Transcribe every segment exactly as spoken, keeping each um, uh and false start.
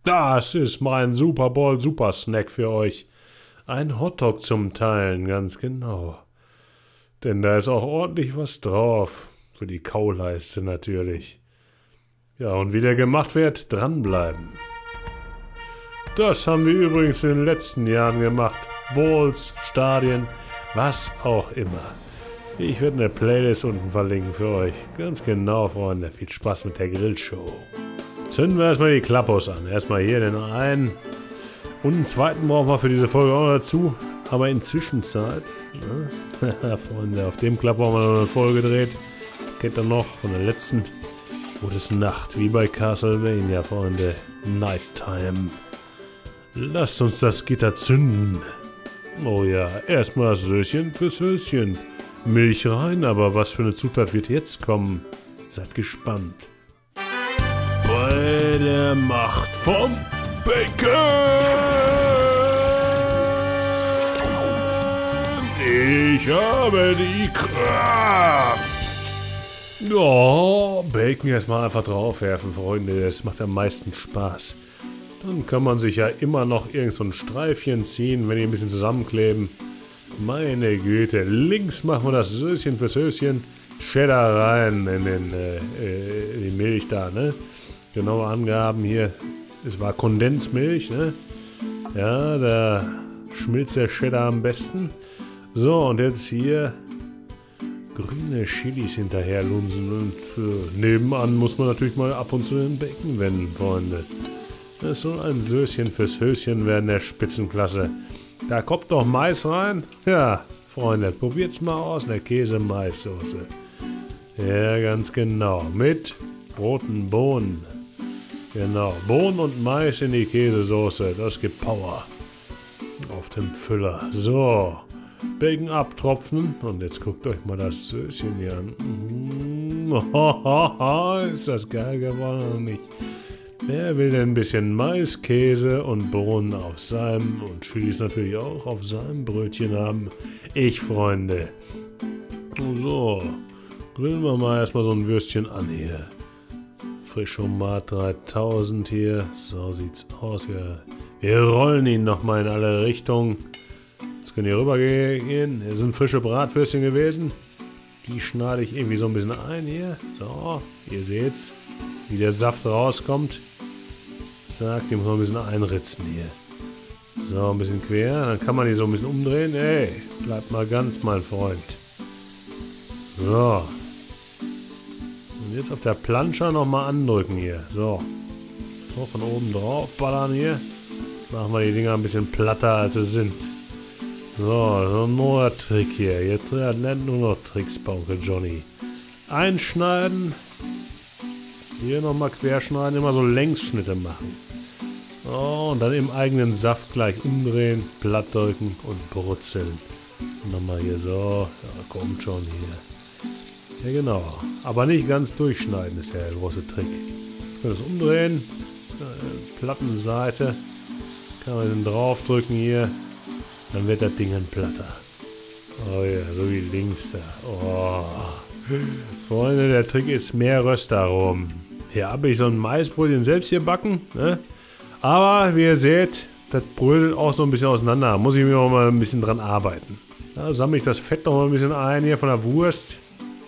Das ist mein Super Bowl Super Snack für euch. Ein Hotdog zum Teilen, ganz genau. Denn da ist auch ordentlich was drauf. Für die Kauleiste natürlich. Ja, und wie der gemacht wird, dranbleiben. Das haben wir übrigens in den letzten Jahren gemacht. Bowls, Stadien, was auch immer. Ich werde eine Playlist unten verlinken für euch. Ganz genau, Freunde. Viel Spaß mit der Grillshow. Zünden wir erstmal die Klappos an. Erstmal hier den einen. Und einen zweiten brauchen wir für diese Folge auch noch dazu. Aber in Zwischenzeit, ne? Freunde, auf dem Klapper haben wir noch eine Folge gedreht. Kennt ihr noch von der letzten? Gutes Nacht, wie bei Castlevania, Freunde. Nighttime. Lasst uns das Gitter zünden. Oh ja, erstmal das Söschen fürs Höschen. Milch rein, aber was für eine Zutat wird jetzt kommen? Seid gespannt. Bei der Macht vom Bacon! Ich habe die Kraft! Oh, Bacon erstmal einfach draufwerfen, Freunde. Das macht am meisten Spaß. Dann kann man sich ja immer noch irgend so ein Streifchen ziehen, wenn die ein bisschen zusammenkleben. Meine Güte. Links machen wir das Söschen fürs Höschen. Cheddar rein in, den, äh, äh, die Milch da, ne? Genaue Angaben hier. Es war Kondensmilch, ne? Ja, da schmilzt der Cheddar am besten. So, und jetzt hier grüne Chilis hinterher lunsen. Und äh, nebenan muss man natürlich mal ab und zu den Bacon wenden, Freunde. Das soll ein Söschen fürs Höschen werden, der Spitzenklasse. Da kommt noch Mais rein. Ja, Freunde, probiert's mal aus, eine Käse-Mais-Soße. Ja, ganz genau. Mit roten Bohnen. Genau, Bohnen und Mais in die Käsesoße. Das gibt Power. Auf dem Füller. So, Bacon abtropfen. Und jetzt guckt euch mal das Söschen hier an. Mm, ist das geil geworden oder nicht? Wer will denn ein bisschen Mais, Käse und Bohnen auf seinem und Chilis natürlich auch auf seinem Brötchen haben? Ich, Freunde. So, grillen wir mal erstmal so ein Würstchen an hier. Frischomat dreitausend hier. So sieht's aus. Wir, wir rollen ihn nochmal in alle Richtungen. Jetzt können wir rübergehen. Hier sind frische Bratwürstchen gewesen. Die schneide ich irgendwie so ein bisschen ein hier. So, ihr seht's, wie der Saft rauskommt. Zack, die muss man ein bisschen einritzen hier. So, ein bisschen quer. Dann kann man die so ein bisschen umdrehen. Ey, bleibt mal ganz, mein Freund. So. Und jetzt auf der Planscher nochmal andrücken hier. So. So, von oben drauf ballern hier. Machen wir die Dinger ein bisschen platter, als sie sind. So, so ein neuer Trick hier. Jetzt lernt nur noch Tricks bei Onkel Johnny. Einschneiden. Hier nochmal querschneiden, immer so Längsschnitte machen. Oh, und dann im eigenen Saft gleich umdrehen, platt drücken und brutzeln. Und nochmal hier so, ja, kommt schon hier. Ja genau, aber nicht ganz durchschneiden ist ja der große Trick. Jetzt können wir das umdrehen, Plattenseite, kann man dann draufdrücken hier, dann wird das Ding ein platter. Oh ja, so wie links da. Oh. Freunde, der Trick ist mehr Röstaromen. Hier habe ich so ein Maisbrötchen selbst hier backen, ne? Aber wie ihr seht, das brödelt auch so ein bisschen auseinander. Da muss ich mir auch mal ein bisschen dran arbeiten. Da sammle ich das Fett noch mal ein bisschen ein hier von der Wurst.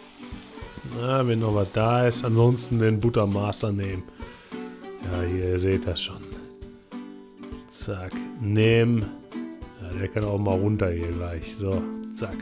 Na, wenn noch was da ist. Ansonsten den Buttermaster nehmen. Ja, hier, ihr seht das schon. Zack, nehmen. Ja, der kann auch mal runter hier gleich. So, zack.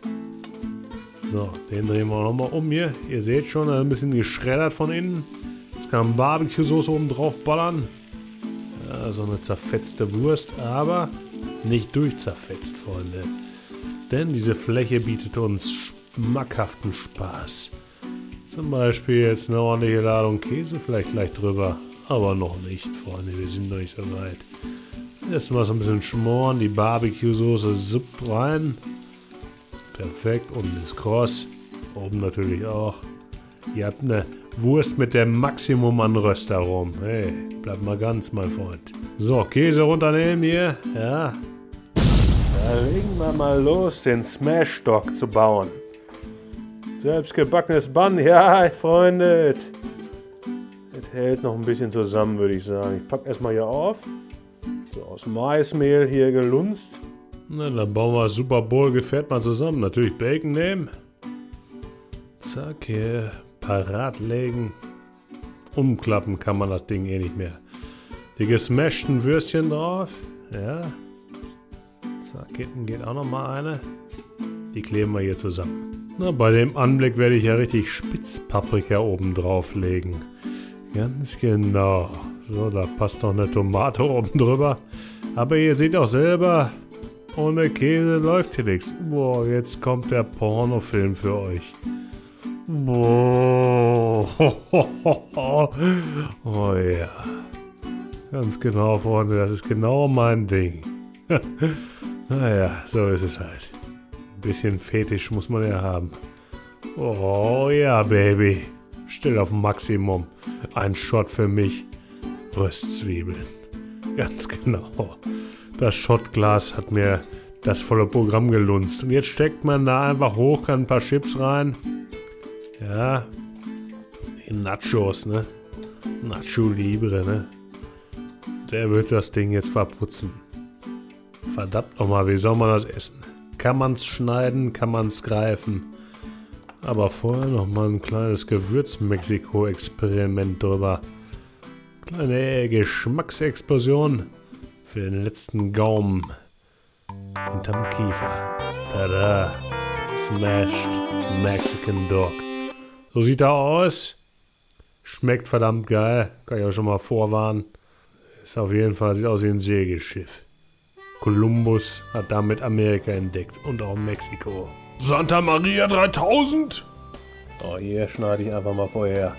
So, den drehen wir nochmal um hier. Ihr seht schon, ein bisschen geschreddert von innen. Jetzt kann Barbecue-Soße oben drauf ballern. Ja, so eine zerfetzte Wurst, aber nicht durchzerfetzt, Freunde. Denn diese Fläche bietet uns schmackhaften Spaß. Zum Beispiel jetzt eine ordentliche Ladung Käse vielleicht gleich drüber. Aber noch nicht, Freunde, wir sind noch nicht so weit. Erstmal so ein bisschen schmoren, die Barbecue-Soße suppt rein. Perfekt, unten ist kross. Oben natürlich auch. Ihr habt eine Wurst mit dem Maximum an Röstaromen. Hey, bleibt mal ganz, mein Freund. So, Käse runternehmen hier. Ja. Da legen wir mal los, den Smash Dog zu bauen. Selbstgebackenes Bun. Ja, Freunde. Das hält noch ein bisschen zusammen, würde ich sagen. Ich packe erstmal hier auf. So aus Maismehl hier gelunzt. Na, dann bauen wir das Super Bowl Gefährt mal zusammen. Natürlich Bacon nehmen. Zack, hier parat legen. Umklappen kann man das Ding eh nicht mehr. Die gesmashten Würstchen drauf. Ja. Zack, hinten geht auch noch mal eine. Die kleben wir hier zusammen. Na, bei dem Anblick werde ich ja richtig Spitzpaprika oben drauf legen. Ganz genau. So, da passt noch eine Tomate oben drüber. Aber ihr seht auch selber, ohne Käse läuft hier nichts. Boah, jetzt kommt der Pornofilm für euch. Boah. Oh ja. Ganz genau, Freunde, das ist genau mein Ding. Naja, so ist es halt. Ein bisschen Fetisch muss man ja haben. Oh ja, Baby. Still auf Maximum. Ein Shot für mich. Röstzwiebeln. Ganz genau. Das Shotglas hat mir das volle Programm gelunzt. Und jetzt steckt man da einfach hoch, kann ein paar Chips rein. Ja. Die Nachos, ne? Nacho Libre, ne? Der wird das Ding jetzt verputzen. Verdammt nochmal, wie soll man das essen? Kann man's schneiden, kann man's greifen. Aber vorher nochmal ein kleines Gewürz-Mexiko-Experiment drüber. Kleine Geschmacksexplosion für den letzten Gaumen. Hinterm Kiefer. Tada! Smashed Mexican Dog. So sieht er aus. Schmeckt verdammt geil. Kann ich auch schon mal vorwarnen. Ist auf jeden Fall, sieht aus wie ein Segelschiff. Kolumbus hat damit Amerika entdeckt und auch Mexiko. Santa Maria dreitausend? Oh, hier schneide ich einfach mal vorher.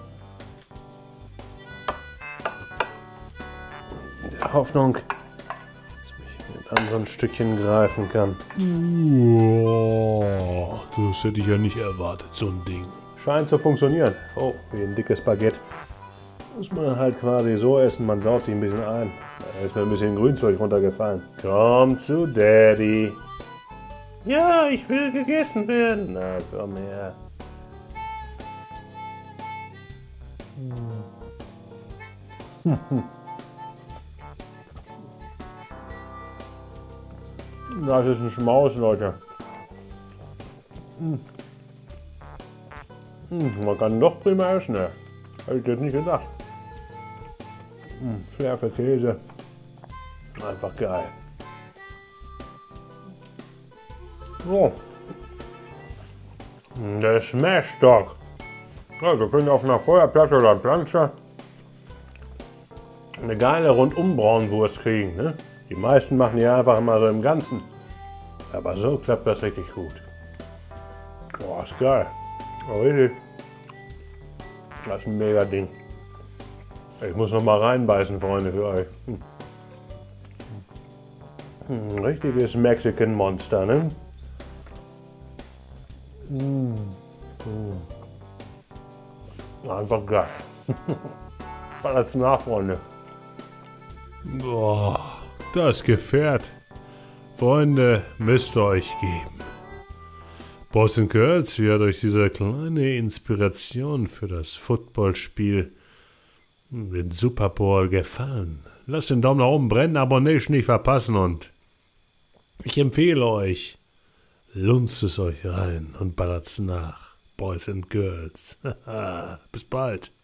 In der Hoffnung, dass ich mit so ein Stückchen greifen kann. Oh, das hätte ich ja nicht erwartet, so ein Ding. Scheint zu funktionieren. Oh, wie ein dickes Baguette. Muss man halt quasi so essen, man saut sich ein bisschen ein. Da ist mir ein bisschen Grünzeug runtergefallen. Komm zu Daddy. Ja, ich will gegessen werden. Na, komm her. Das ist ein Schmaus, Leute. Man kann doch prima essen, ne? Hätte ich jetzt nicht gedacht. Schärfe Käse. Einfach geil. So. Der Smash Dog. Also könnt ihr auf einer Feuerplatte oder Planche eine geile Rundum-Braunwurst kriegen. Ne? Die meisten machen die einfach immer so im Ganzen. Aber so klappt das richtig gut. Boah, ist geil. Oh, richtig. Das ist ein mega Ding. Ich muss noch mal reinbeißen, Freunde, für euch. Hm. Ein richtiges Mexican Monster, ne? Mm. Mm. Einfach geil. Alles nach, Freunde. Boah, das Gefährt. Freunde, müsst ihr euch geben. Boys and Girls, wie hat euch diese kleine Inspiration für das Footballspiel, den Super Bowl, gefallen? Lasst den Daumen nach oben brennen, Abonnation nicht verpassen und ich empfehle euch, lunzt es euch rein und ballert's nach. Boys and Girls. Bis bald.